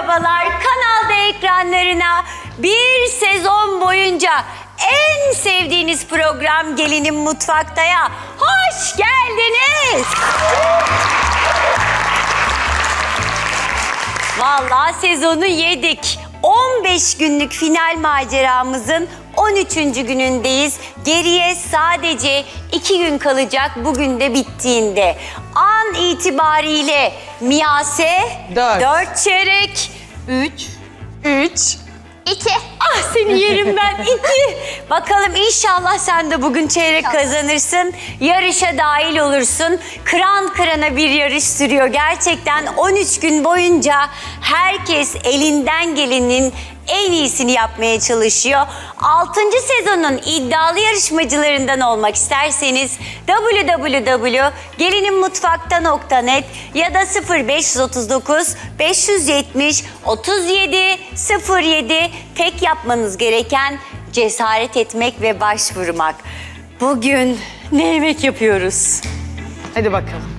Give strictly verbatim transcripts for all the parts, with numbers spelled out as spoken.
merhabalar. Kanal D ekranlarına bir sezon boyunca en sevdiğiniz program Gelinin Mutfakta'ya hoş geldiniz. Vallahi sezonu yedik. on beş günlük final maceramızın on üçüncü günündeyiz. Geriye sadece iki gün kalacak bugün de bittiğinde. An itibariyle Miyase Dört. dört çeyrek, Üç. Üç. iki. Ah seni yerim ben, iki. Bakalım inşallah sen de bugün çeyrek kazanırsın. Yarışa dahil olursun. Kıran kırana bir yarış sürüyor. Gerçekten on üç gün boyunca herkes elinden gelenin en iyisini yapmaya çalışıyor. altıncı sezonun iddialı yarışmacılarından olmak isterseniz w w w nokta gelininmutfakta nokta net ya da sıfır beş otuz dokuz beş yetmiş otuz yedi sıfır yedi tek yapmanız gereken cesaret etmek ve başvurmak. Bugün ne yemek yapıyoruz? Hadi bakalım.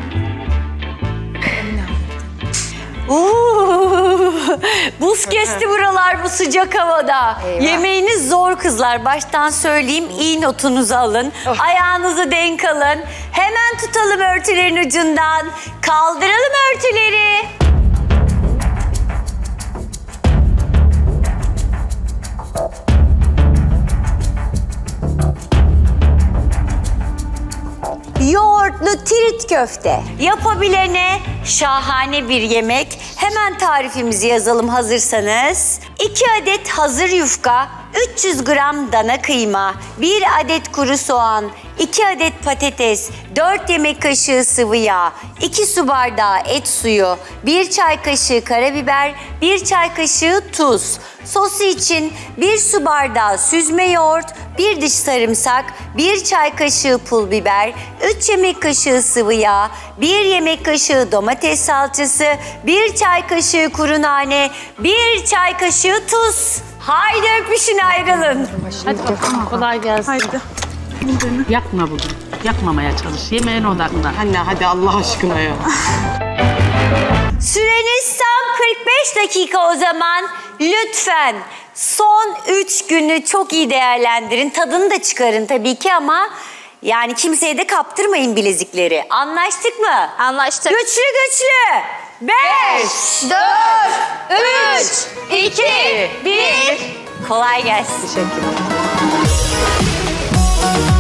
Uuu, buz kesti buralar bu sıcak havada. Eyvah. Yemeğiniz zor kızlar. Baştan söyleyeyim, iyi notunuzu alın. Oh. Ayağınızı denk alın. Hemen tutalım örtülerin ucundan. Kaldıralım örtüleri. Yoğurtlu tirit köfte. Yapabilene şahane bir yemek. Hemen tarifimizi yazalım hazırsanız. iki adet hazır yufka, üç yüz gram dana kıyma, bir adet kuru soğan, iki adet patates, dört yemek kaşığı sıvı yağ, iki su bardağı et suyu, bir çay kaşığı karabiber, bir çay kaşığı tuz. Sosu için bir su bardağı süzme yoğurt, bir diş sarımsak, bir çay kaşığı pul biber, üç yemek kaşığı sıvı yağ, bir yemek kaşığı domates salçası, bir çay kaşığı kuru nane, bir çay kaşığı tuz. Haydi öpüşün ayrılın. Hadi bakalım, kolay gelsin. Haydi. Yakma bugün. Yakmamaya çalış. Yemeğine odaklan. Anne hadi Allah aşkına ya. Süreniz tam kırk beş dakika o zaman. Lütfen son üç günü çok iyi değerlendirin. Tadını da çıkarın tabii ki ama yani kimseye de kaptırmayın bilezikleri. Anlaştık mı? Anlaştık. Güçlü güçlü. Beş, dört, üç, iki, bir. Kolay gelsin. Teşekkür ederim.